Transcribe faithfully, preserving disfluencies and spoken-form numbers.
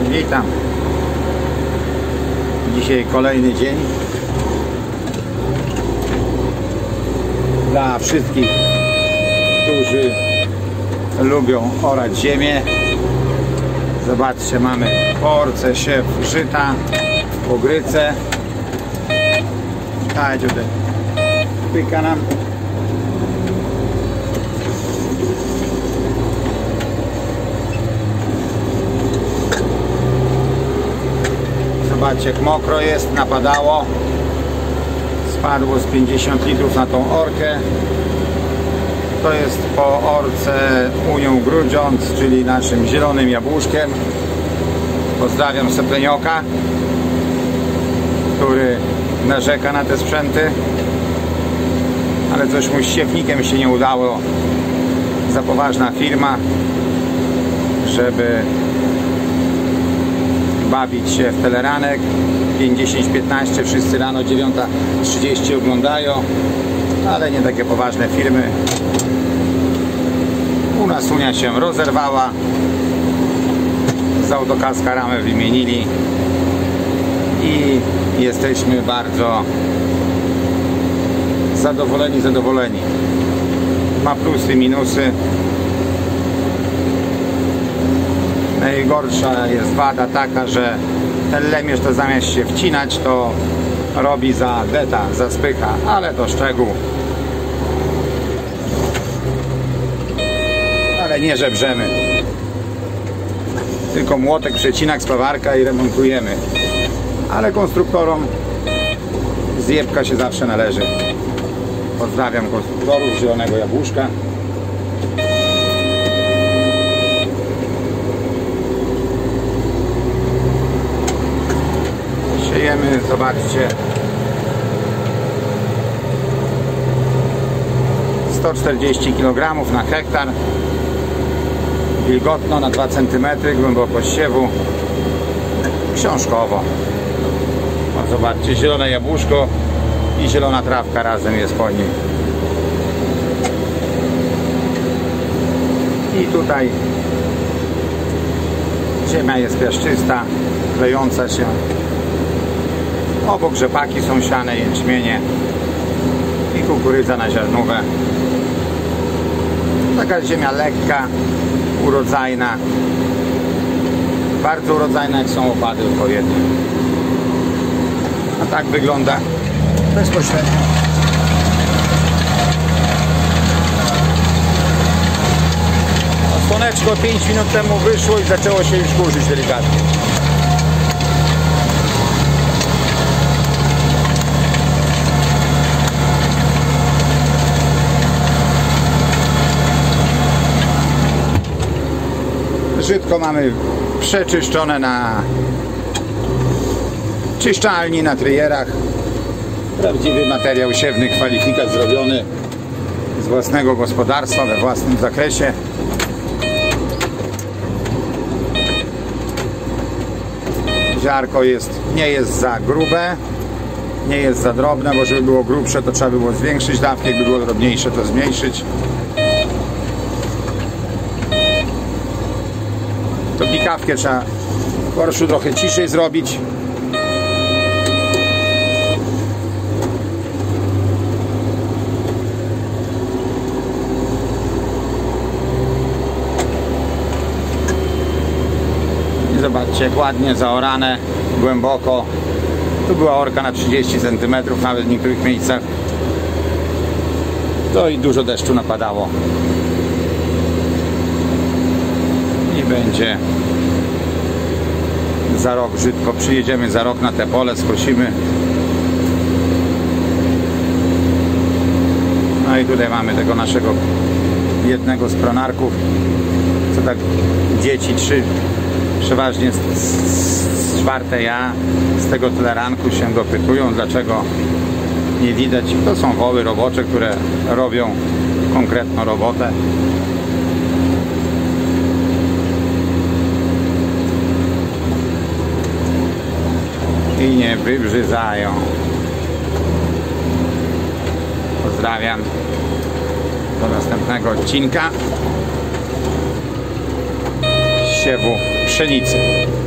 Witam. Dzisiaj kolejny dzień dla wszystkich, którzy lubią orać ziemię. Zobaczcie, mamy po orce siew żyta, pogryce. Daj tutaj, pyka nam. Zobaczcie, jak mokro jest, napadało. Spadło z pięćdziesiąt litrów na tą orkę. To jest po orce Unią Grudziądz, czyli naszym zielonym jabłuszkiem. Pozdrawiam Seplenioka, który narzeka na te sprzęty, ale coś mu z siewnikiem się nie udało. Za poważna firma, żeby bawić się w teleranek. pięć dziesięć piętnaście wszyscy rano dziewiąta trzydzieści oglądają, ale nie takie poważne firmy. U nas Unia się rozerwała, z autokaska ramę wymienili i jesteśmy bardzo zadowoleni, zadowoleni. Ma plusy, minusy. Najgorsza jest wada taka, że ten lemierz to zamiast się wcinać, to robi za deta, za spycha, ale to szczegół. Ale nie żebrzemy. Tylko młotek, przecinak, spawarka i remontujemy. Ale konstruktorom zjebka się zawsze należy. Pozdrawiam konstruktorów zielonego jabłuszka. Siejemy, zobaczcie, sto czterdzieści kilogramów na hektar, wilgotno na dwa centymetry, głębokość siewu, książkowo. O, zobaczcie, zielone jabłuszko i zielona trawka razem jest po nim. I tutaj ziemia jest piaszczysta, klejąca się. Obok rzepaki są siane, jęczmienie i kukurydza na ziarnówę. Taka ziemia lekka, urodzajna. Bardzo urodzajna, jak są opady odpowiednie. A tak wygląda bezpośrednio. Słoneczko pięć minut temu wyszło i zaczęło się już kurzyć delikatnie. Żytko mamy przeczyszczone na czyszczalni, na tryjerach. Prawdziwy materiał siewny, kwalifikat zrobiony z własnego gospodarstwa, we własnym zakresie. Ziarko jest, nie jest za grube, nie jest za drobne, bo żeby było grubsze, to trzeba było zwiększyć dawkę, jakby było drobniejsze, to zmniejszyć. To pikawkę trzeba w korszu trochę ciszej zrobić. I zobaczcie, jak ładnie zaorane, głęboko. Tu była orka na trzydzieści centymetrów, nawet w niektórych miejscach. To i dużo deszczu napadało. I będzie za rok żytko. Przyjedziemy za rok na te pole, skosimy. No i tutaj mamy tego naszego jednego z pronarków, co tak dzieci, trzy, przeważnie z, z czwarte ja z tego teleranku się dopytują, dlaczego nie widać. To są woły robocze, które robią konkretną robotę. I nie wybrzydzają. Pozdrawiam. Do następnego odcinka siewu pszenicy.